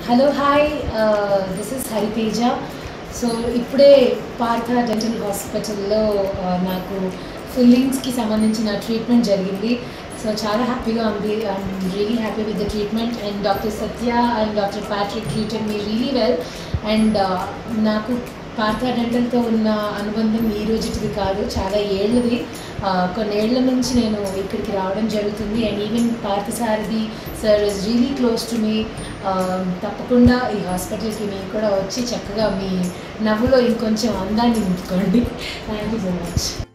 Hello, hi. This is teja. So, ఇప్పుడే Partha Dental హాస్పిటల్లో నాకు ఫిల్లింగ్స్కి సంబంధించిన ట్రీట్మెంట్ జరిగింది. సో చాలా హ్యాపీగా ఉంది. I'm really happy with the treatment and doctor Satya and doctor Patrick treated me really well. And నాకు పార్థ డెంటల్తో ఉన్న అనుబంధం ఈ రోజుటిది కాదు, చాలా ఏళ్ళది. కొన్నేళ్ల నుంచి నేను ఇక్కడికి రావడం జరుగుతుంది. And even Parthasarathi sir is really close to me. తప్పకుండా ఈ హాస్పిటల్కి మీరు కూడా వచ్చి చక్కగా మీ నవ్వులో ఇంకొంచెం అందాన్ని నింపుకోండి. Thank you so much.